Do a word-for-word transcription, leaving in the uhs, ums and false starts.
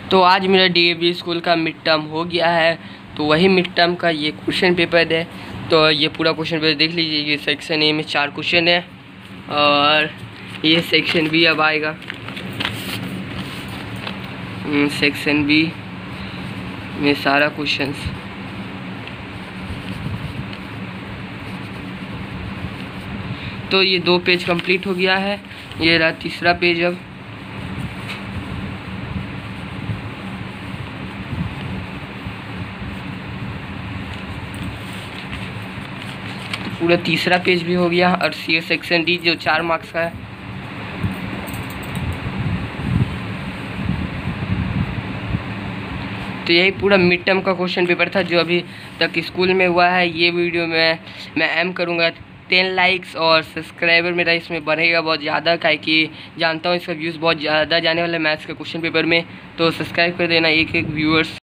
तो आज मेरा डीएवी स्कूल का मिड टर्म हो गया है, तो वही मिड टर्म का ये क्वेश्चन पेपर है। तो ये पूरा क्वेश्चन पेपर देख लीजिए। ये सेक्शन ए में चार क्वेश्चन है और ये सेक्शन बी अब आएगा। सेक्शन बी में सारा क्वेश्चंस। तो ये दो पेज कंप्लीट हो गया है, ये रहा तीसरा पेज। अब पूरा तीसरा पेज भी हो गया और सी सेक्शन डी जो चार मार्क्स का है। तो यही पूरा मिड टर्म का क्वेश्चन पेपर था जो अभी तक स्कूल में हुआ है। ये वीडियो में मैं एम करूँगा टेन लाइक्स और सब्सक्राइबर मेरा इसमें बढ़ेगा बहुत ज़्यादा, काहे कि जानता हूँ इसका व्यूज़ बहुत ज़्यादा जाने वाला है मैथ्स के क्वेश्चन पेपर में। तो सब्सक्राइब कर देना एक एक व्यूअर्स।